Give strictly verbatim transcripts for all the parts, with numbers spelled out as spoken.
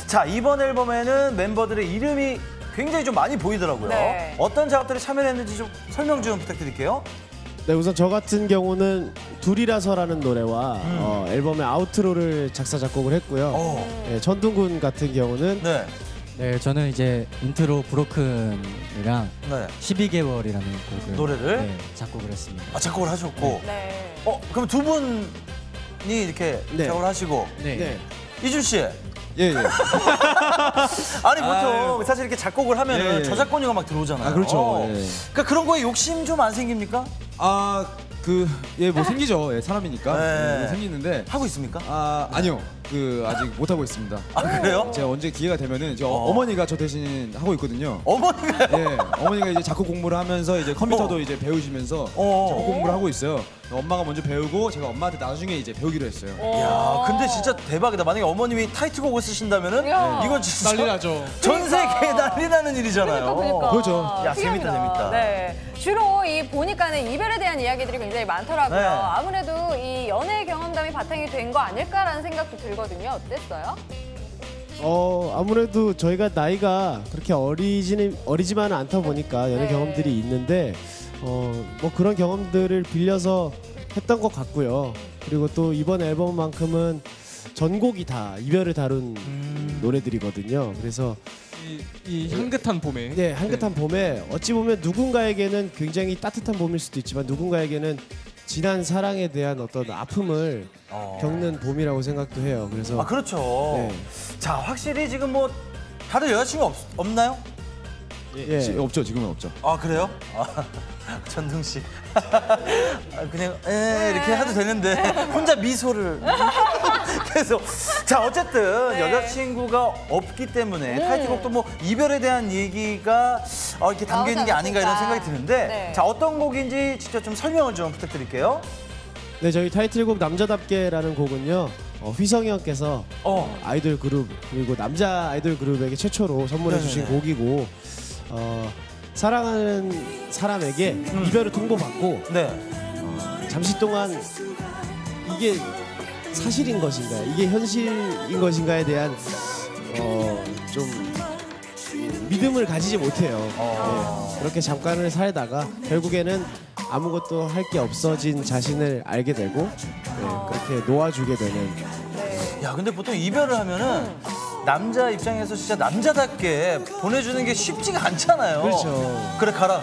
자, 이번 앨범에는 멤버들의 이름이 굉장히 좀 많이 보이더라고요. 네. 어떤 작업들을 참여를 했는지 좀 설명 좀 부탁드릴게요. 네, 우선 저 같은 경우는 둘이라서라는 노래와 음. 어, 앨범의 아우트로를 작사 작곡을 했고요. 어. 네, 천둥군 같은 경우는 네. 네, 저는 이제 인트로 브로큰이랑 네. 십이 개월이라는 곡을 노래를? 네, 작곡을 했습니다. 아, 작곡을 하셨고. 네. 어, 그럼 두 분이 이렇게 네. 작업을 하시고. 네. 네. 이준 씨. 예, 예. 아니, 보통 사실 이렇게 작곡을 하면은 예, 예. 저작권료가 막 들어오잖아요. 아, 그렇죠. 예. 그러니까 그런 거에 욕심 좀 안 생깁니까? 아, 그, 예, 뭐 생기죠. 예, 사람이니까. 네. 예, 생기는데. 하고 있습니까? 아, 아니요. 그, 아직 못하고 있습니다. 아, 그래요? 제가 언제 기회가 되면은, 저 어. 어머니가 저 대신 하고 있거든요. 어머니가요? 예, 어머니가 이제 작곡 공부를 하면서 이제 컴퓨터도 어. 이제 배우시면서 어. 작곡 공부를 하고 있어요. 엄마가 먼저 배우고 제가 엄마한테 나중에 이제 배우기로 했어요. 야, 근데 진짜 대박이다. 만약에 어머님이 타이틀곡을 쓰신다면은 야. 이건 진짜 난리 나죠. 전 세계에 난리 나는 일이잖아요. 그러니까, 그러니까. 그렇죠. 야, 재밌다, 재밌다. 네. 주로 이 보니까는 이별에 대한 이야기들이 굉장히 많더라고요. 네. 아무래도 이 연애 경험담이 바탕이 된 거 아닐까라는 생각도 들거든요. 어땠어요? 어, 아무래도 저희가 나이가 그렇게 어리지는, 어리지만은 않다 보니까 연애 네. 경험들이 있는데 어, 뭐 그런 경험들을 빌려서 했던 것 같고요. 그리고 또 이번 앨범만큼은 전곡이 다 이별을 다룬 음. 노래들이거든요. 그래서 이, 이 향긋한 봄에. 네, 향긋한 봄에 어찌 보면 누군가에게는 굉장히 따뜻한 봄일 수도 있지만 누군가에게는 지난 사랑에 대한 어떤 아픔을 어. 겪는 봄이라고 생각도 해요. 그래서 아, 그렇죠. 네. 자, 확실히 지금 뭐 다들 여자친구 없, 없나요? 예. 지- 없죠, 지금은 없죠. 아, 그래요? 아, 전등 씨. 아, 그냥 에 이렇게 해도 되는데 혼자 미소를 계속. 자, 어쨌든 네. 여자친구가 없기 때문에 타이틀곡도 뭐 이별에 대한 얘기가 어, 이렇게 담겨 있는 게 아닌가 이런 생각이 드는데 네. 자, 어떤 곡인지 직접 좀 설명을 좀 부탁드릴게요. 네, 저희 타이틀곡 남자답게라는 곡은요. 어, 휘성이 형께서 어. 아이돌 그룹 그리고 남자 아이돌 그룹에게 최초로 선물해 네네네. 주신 곡이고 어, 사랑하는 사람에게 음. 이별을 통보받고 네. 잠시 동안 이게 사실인 것인가 이게 현실인 것인가에 대한 어, 좀 믿음을 가지지 못해요. 어. 네, 그렇게 잠깐을 살다가 결국에는 아무것도 할 게 없어진 자신을 알게 되고 네, 그렇게 놓아주게 되는. 야, 근데 보통 이별을 하면은 남자 입장에서 진짜 남자답게 보내주는 게 쉽지가 않잖아요. 그렇죠. 그래, 가라.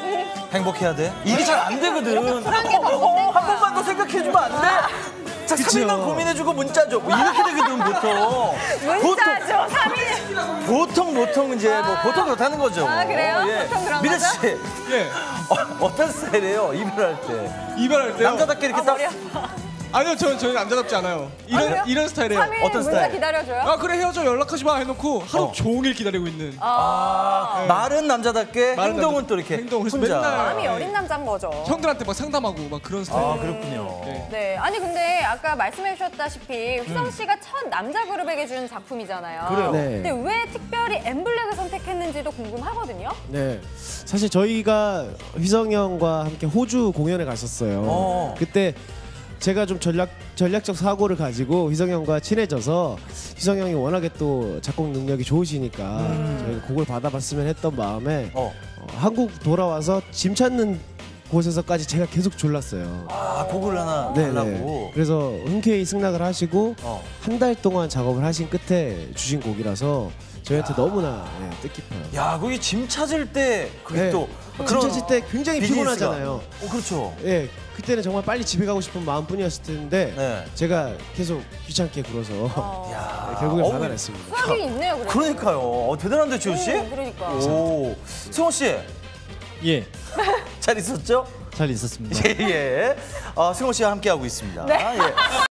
행복해야 돼. 이게 잘 안 되거든. 게 더 못 된 한 거야. 번만 더 생각해주면 안 돼? 자, 삼 일만 고민해주고 문자 줘. 뭐 이렇게 되거든, 보통. 문자죠, 삼 일. 보통, 보통 이제 뭐 보통 그렇다는 거죠. 아, 그래요? 보통 그런 미래 거죠? 씨, 예. 어, 어떤 스타일이에요? 이별할 때. 이별할 때요. 남자답게 이렇게 아, 딱. 머리 아파. 아니요, 저는 저는 남자답지 않아요. 이런 그래요? 이런 스타일이에요. 삼 일 어떤 문자 스타일? 기다려줘요? 아 그래 헤어져 연락하지 마 해놓고 하루 어. 종일 기다리고 있는. 아, 말은 남자답게, 말은 행동은 남자- 또 이렇게 행동, 그래서 혼자. 맨날- 마음이 어린 남자인 거죠. 형들한테 막 상담하고 막 그런 스타일. 아, 그렇군요. 네. 네, 아니 근데 아까 말씀해 주셨다시피 휘성 씨가 첫 남자 그룹에게 준 작품이잖아요. 그래요? 네. 근데 왜 특별히 엠블랙을 선택했는지도 궁금하거든요. 네, 사실 저희가 휘성 형과 함께 호주 공연에 갔었어요. 어. 그때 제가 좀 전략 전략적 사고를 가지고 휘성 형과 친해져서 휘성 형이 워낙에 또 작곡 능력이 좋으시니까 저희가 곡을 받아봤으면 했던 마음에 어. 어, 한국 돌아와서 짐 찾는 곳에서까지 제가 계속 졸랐어요. 아, 곡을 하나 네네. 달라고. 그래서 흔쾌히 승낙을 하시고 어. 한 달 동안 작업을 하신 끝에 주신 곡이라서 저희한테 너무나 예, 뜻깊어요. 야, 거기 짐 찾을 때 그게 네. 또 짐 찾을 때 굉장히 비즈니스가. 피곤하잖아요. 어, 그렇죠. 예, 그때는 정말 빨리 집에 가고 싶은 마음뿐이었을 텐데 네. 제가 계속 귀찮게 굴어서 어. 야, 네, 결국엔 어우, 받아냈습니다. 수학이 있네요, 그래도. 그러니까요. 어, 대단한데, 지호 씨? 음, 그러니까. 오, 승호 씨, 예, 잘 있었죠? 잘 있었습니다. 예, 예. 어, 승호 씨와 함께 하고 있습니다. 네. 예.